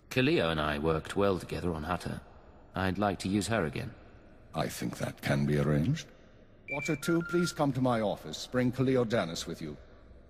Kaleo and I worked well together on Hutter. I'd like to use her again. I think that can be arranged. Watcher 2, please come to my office. Bring Kaleo Danis with you.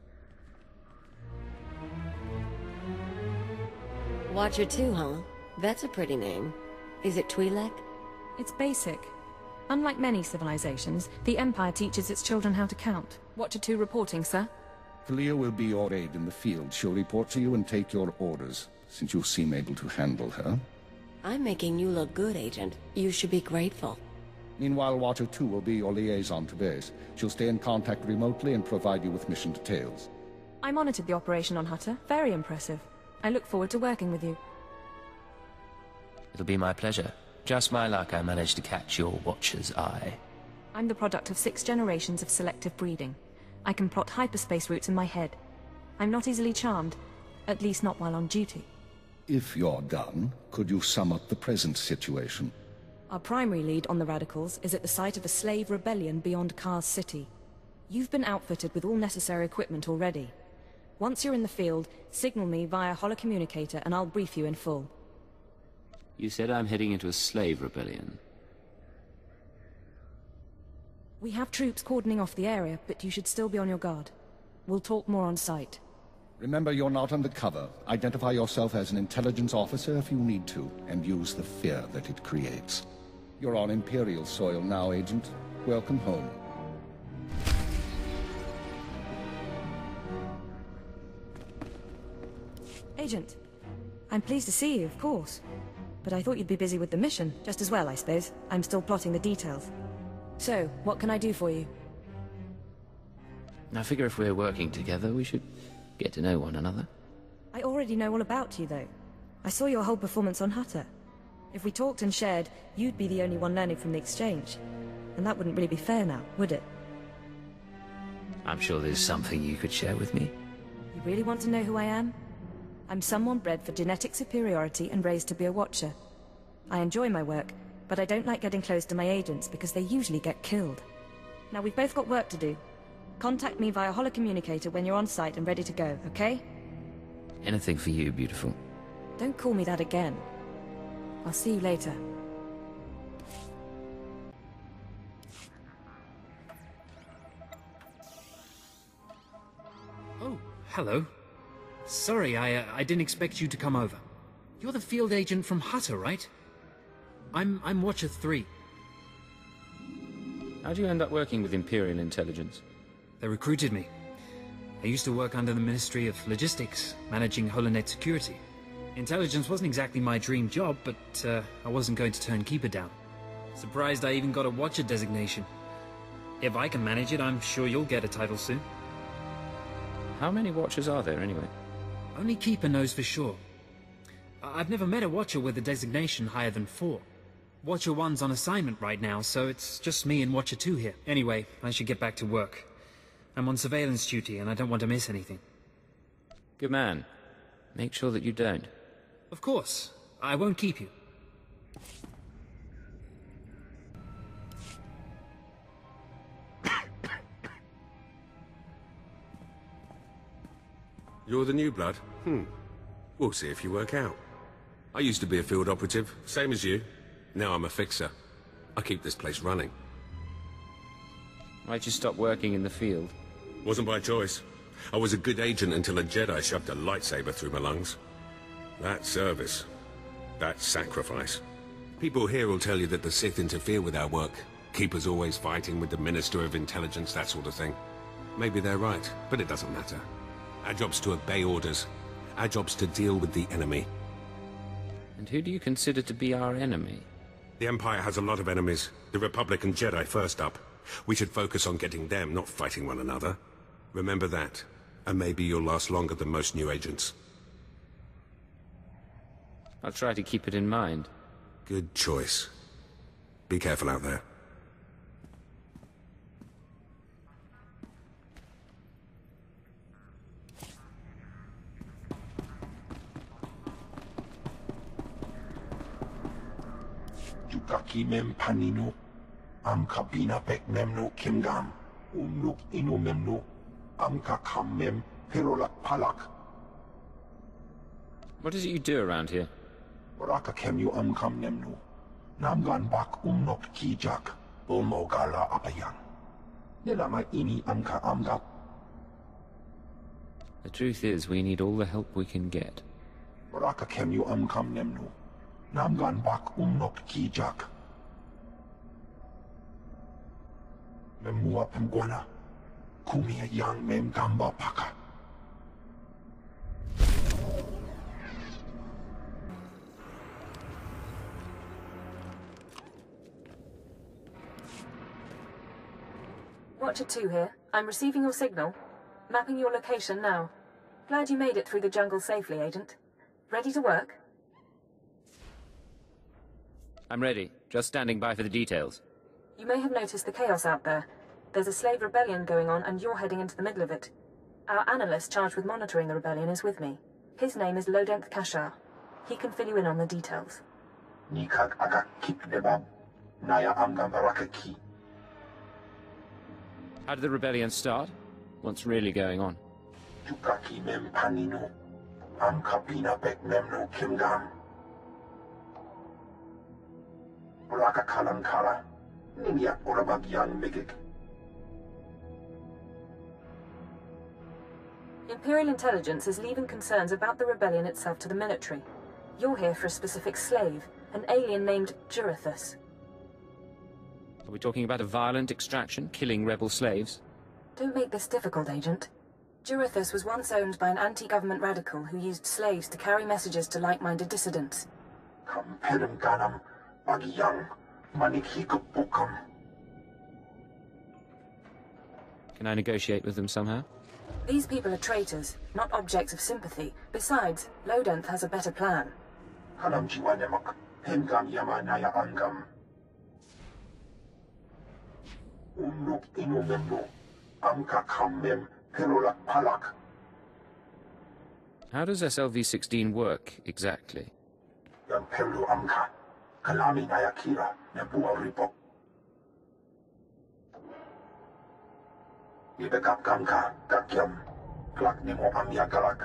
Watcher 2, huh? That's a pretty name. Is it Twi'lek? It's basic. Unlike many civilizations, the Empire teaches its children how to count. Watcher 2 reporting, sir. Kaleo will be your aide in the field. She'll report to you and take your orders, since you seem able to handle her. I'm making you look good, Agent. You should be grateful. Meanwhile, Watcher 2 will be your liaison to base. She'll stay in contact remotely and provide you with mission details. I monitored the operation on Hutter. Very impressive. I look forward to working with you. It'll be my pleasure. Just my luck I managed to catch your Watcher's eye. I'm the product of 6 generations of selective breeding. I can plot hyperspace routes in my head. I'm not easily charmed, at least not while on duty. If you're done, could you sum up the present situation? Our primary lead on the Radicals is at the site of a slave rebellion beyond Kars City. You've been outfitted with all necessary equipment already. Once you're in the field, signal me via holocommunicator and I'll brief you in full. You said I'm heading into a slave rebellion. We have troops cordoning off the area, but you should still be on your guard. We'll talk more on site. Remember, you're not undercover. Identify yourself as an intelligence officer if you need to, and use the fear that it creates. You're on Imperial soil now, Agent. Welcome home. Agent, I'm pleased to see you, of course. But I thought you'd be busy with the mission, just as well, I suppose. I'm still plotting the details. So, what can I do for you? I figure if we're working together, we should get to know one another. I already know all about you, though. I saw your whole performance on Hutter. If we talked and shared, you'd be the only one learning from the exchange. And that wouldn't really be fair now, would it? I'm sure there's something you could share with me. You really want to know who I am? I'm someone bred for genetic superiority and raised to be a watcher. I enjoy my work, but I don't like getting close to my agents because they usually get killed. Now we've both got work to do. Contact me via holocommunicator when you're on site and ready to go, okay? Anything for you, beautiful. Don't call me that again. I'll see you later. Oh, hello. Sorry, I didn't expect you to come over. You're the field agent from Hutter, right? I'm Watcher 3. How'd you end up working with Imperial Intelligence? They recruited me. I used to work under the Ministry of Logistics, managing Holonet security. Intelligence wasn't exactly my dream job, but I wasn't going to turn Keeper down. Surprised I even got a Watcher designation. If I can manage it, I'm sure you'll get a title soon. How many Watchers are there, anyway? Only Keeper knows for sure. I've never met a Watcher with a designation higher than 4. Watcher 1's on assignment right now, so it's just me and Watcher 2 here. Anyway, I should get back to work. I'm on surveillance duty, and I don't want to miss anything. Good man. Make sure that you don't. Of course. I won't keep you. You're the new blood? We'll see if you work out. I used to be a field operative, same as you. Now I'm a fixer. I keep this place running. Why'd you stop working in the field? Wasn't by choice. I was a good agent until a Jedi shoved a lightsaber through my lungs. That's service. That's sacrifice. People here will tell you that the Sith interfere with our work. Keepers always fighting with the Minister of Intelligence, that sort of thing. Maybe they're right, but it doesn't matter. Our job's to obey orders. Our job's to deal with the enemy. And who do you consider to be our enemy? The Empire has a lot of enemies. The Republic and Jedi first up. We should focus on getting them, not fighting one another. Remember that, and maybe you'll last longer than most new agents. I'll try to keep it in mind. Good choice. Be careful out there. Yukaki mem panino, am kabina pek memno kimgam, umluk ino memno, am kakam mem perolak palak. What is it you do around here? Raka kemyu amkam nemnu. Namgan bak umnok kijak. Umogala apayang. Nilama ini amka amgap. The truth is, we need all the help we can get. Raka kemyu amkam nemnu. Namgan bak umnok kijak. Memua pemguana. Kumia yang mem gamba paka. Watcher 2 here. I'm receiving your signal. Mapping your location now. Glad you made it through the jungle safely, Agent. Ready to work? I'm ready. Just standing by for the details. You may have noticed the chaos out there. There's a slave rebellion going on, and you're heading into the middle of it. Our analyst charged with monitoring the rebellion is with me. His name is Lodenth Kashar. He can fill you in on the details. Nikak agak kip debab. Naya amgam baraka ki. How did the rebellion start? What's really going on? Yukaki mem panino. Am kapina bek memno kimgam. Raka kalankara. Nimiak orabag yang megik. Imperial intelligence is leaving concerns about the rebellion itself to the military. You're here for a specific slave, an alien named Jurithus. Are we talking about a violent extraction, killing rebel slaves? Don't make this difficult, Agent. Jurithus was once owned by an anti-government radical who used slaves to carry messages to like-minded dissidents. Kampelem ganam. Bagiyang. Manikikupukam. Can I negotiate with them somehow? These people are traitors, not objects of sympathy. Besides, Lodenth has a better plan. Hanam jiwanemak. Hemgam yama naya angam. Umnuk inumemno. Amka kamem. Perolak palak. How does SLV-16 work, exactly? Yan perlu amka. Kalami naya kira. Nebua ripok. Ibekap kamka. Gakyam. Glak nemo amya galak.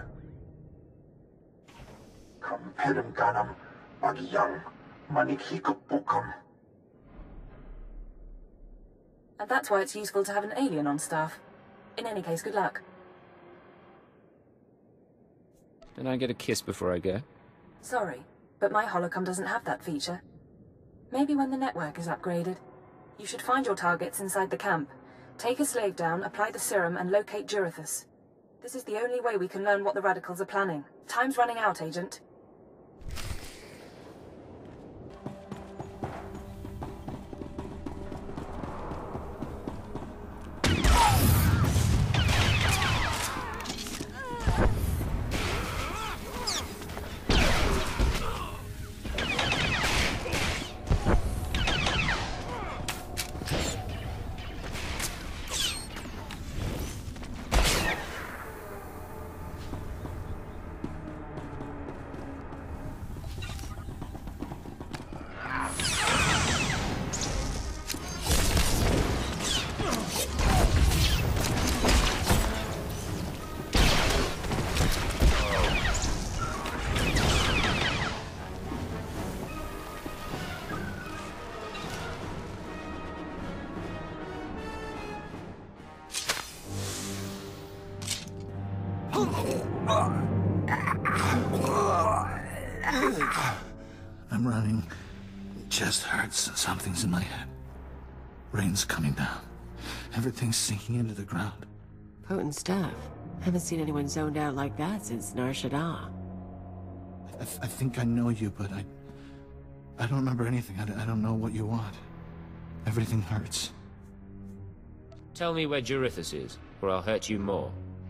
Kampelem ganam. Bagiyang. Manikikupukam. And that's why it's useful to have an alien on staff. In any case, good luck. Can I get a kiss before I go? Sorry, but my holocom doesn't have that feature. Maybe when the network is upgraded. You should find your targets inside the camp. Take a slave down, apply the serum, and locate Jurithus. This is the only way we can learn what the radicals are planning. Time's running out, Agent. I'm running. Chest hurts. Something's in my head. Rain's coming down. Everything's sinking into the ground. Potent stuff. Haven't seen anyone zoned out like that since Nar Shaddaa. I think I know you, but I don't remember anything. I don't know what you want. Everything hurts. Tell me where Jurithus is, or I'll hurt you more.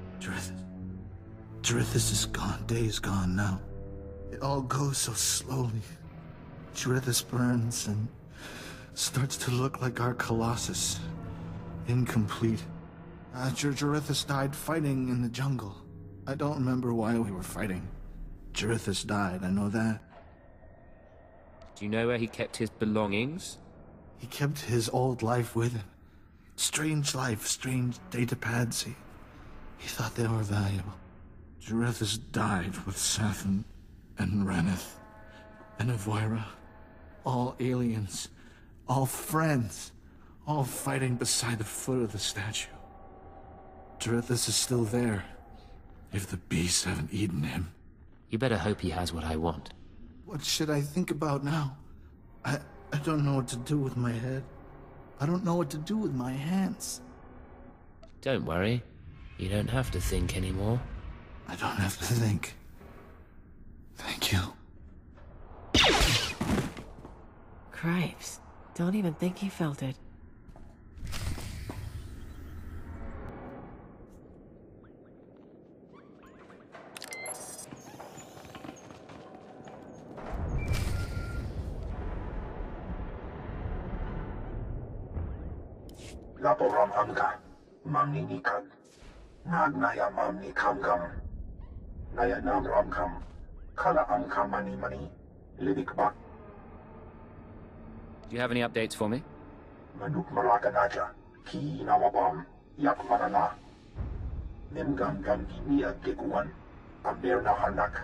Jurithus is gone. Day's gone now. It all goes so slowly. Jurithus burns and starts to look like our Colossus. Incomplete. Jurithus died fighting in the jungle. I don't remember why we were fighting. Jurithus died, I know that. Do you know where he kept his belongings? He kept his old life with him. Strange life, strange datapads. He thought they were valuable. Jurithus died with Seth and Reneth. and Avoira. All aliens. All friends. All fighting beside the foot of the statue. Drithis is still there. If the beasts haven't eaten him. You better hope he has what I want. What should I think about now? I don't know what to do with my head. I don't know what to do with my hands. Don't worry. You don't have to think anymore. I don't have to think. Thank you. Cripes. Don't even think he felt it. Laporam amka, mamni nikad. Nagnaya mamni kamgam. Naya nam ramkam. Kala amka mani mani. Lidik bak. Do you have any updates for me? Manuk maraganaja. Ki nawabam. Yak marana. Nemgam gam gimia gekuan. Amber na hanak.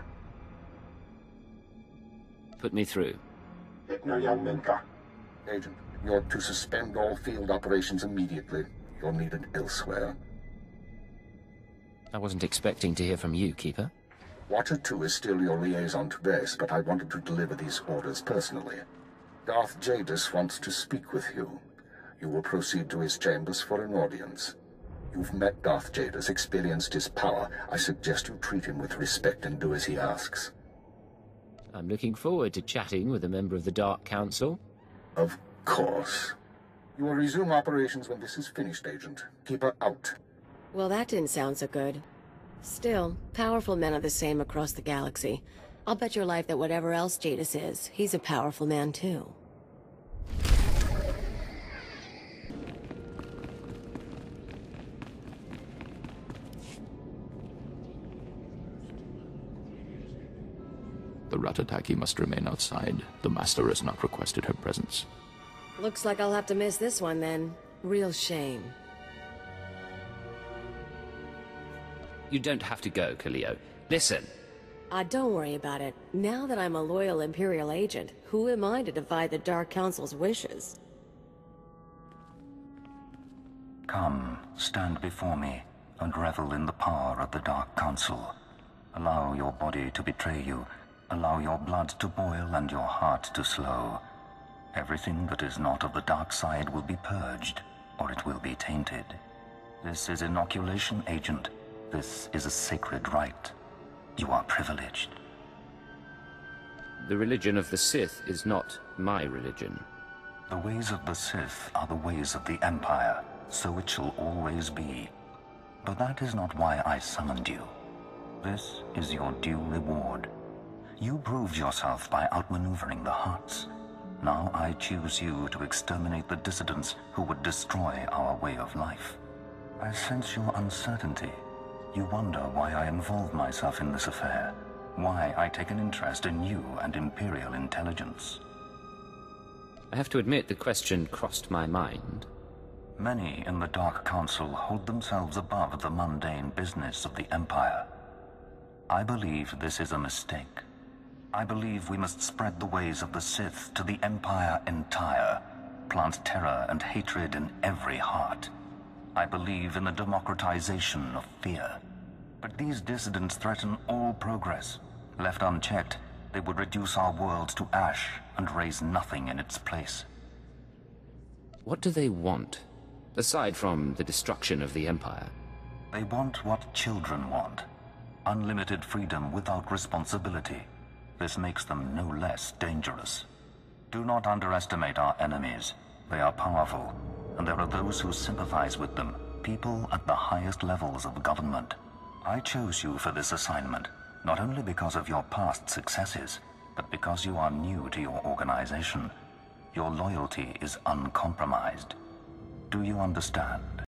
Put me through. Eknayam menka. Agent, you're to suspend all field operations immediately. You're needed elsewhere. I wasn't expecting to hear from you, Keeper. Watcher 2 is still your liaison to base, but I wanted to deliver these orders personally. Darth Jadis wants to speak with you. You will proceed to his chambers for an audience. You've met Darth Jadis, experienced his power. I suggest you treat him with respect and do as he asks. I'm looking forward to chatting with a member of the Dark Council. Of course. You will resume operations when this is finished, Agent. Keeper out. Well, that didn't sound so good. Still, powerful men are the same across the galaxy. I'll bet your life that whatever else Jadis is, he's a powerful man too. The Ratataki must remain outside. The Master has not requested her presence. Looks like I'll have to miss this one then. Real shame. You don't have to go, Kaleo. Listen. Don't worry about it. Now that I'm a loyal Imperial agent, who am I to defy the Dark Council's wishes? Come, stand before me, and revel in the power of the Dark Council. Allow your body to betray you. Allow your blood to boil and your heart to slow. Everything that is not of the dark side will be purged, or it will be tainted. This is inoculation, Agent. This is a sacred rite. You are privileged. The religion of the Sith is not my religion. The ways of the Sith are the ways of the Empire, so it shall always be. But that is not why I summoned you. This is your due reward. You proved yourself by outmaneuvering the Hearts. Now I choose you to exterminate the dissidents who would destroy our way of life. I sense your uncertainty. You wonder why I involve myself in this affair, why I take an interest in you and Imperial intelligence. I have to admit the question crossed my mind. Many in the Dark Council hold themselves above the mundane business of the Empire. I believe this is a mistake. I believe we must spread the ways of the Sith to the Empire entire, plant terror and hatred in every heart. I believe in the democratization of fear. But these dissidents threaten all progress. Left unchecked, they would reduce our world to ash and raise nothing in its place. What do they want, aside from the destruction of the Empire? They want what children want. Unlimited freedom without responsibility. This makes them no less dangerous. Do not underestimate our enemies. They are powerful, and there are those who sympathize with them, people at the highest levels of government. I chose you for this assignment, not only because of your past successes, but because you are new to your organization. Your loyalty is uncompromised. Do you understand?